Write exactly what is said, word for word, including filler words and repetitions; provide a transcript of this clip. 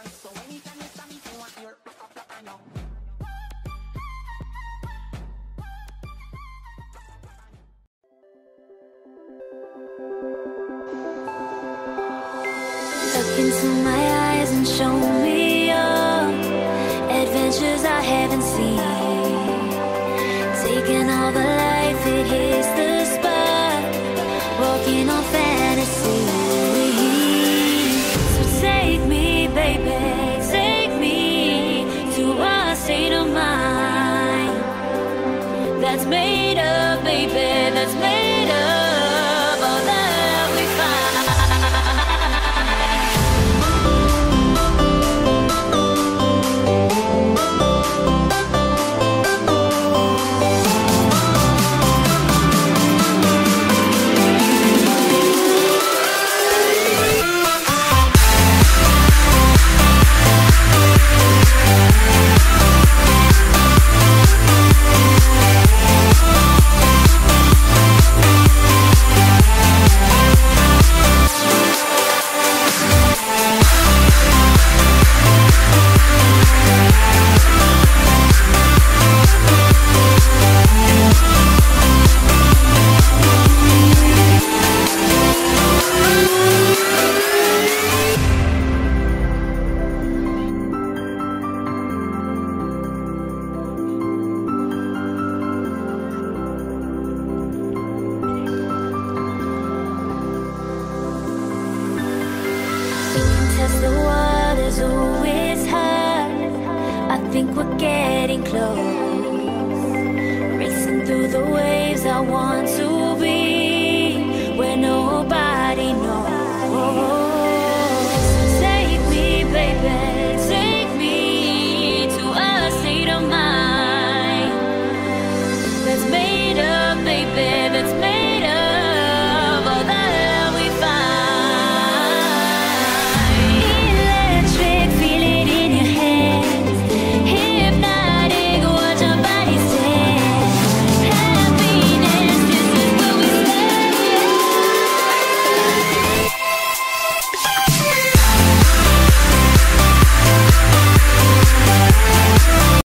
Look into my eyes and show me your adventures I haven't seen. Taking all the life, it hits the spot. Walking on fantasy. So take me, baby, take me to a state of mind that's made up, baby, that's made up all that we find. The water's always high. I think we're getting close. Racing through the waves, I want to be where no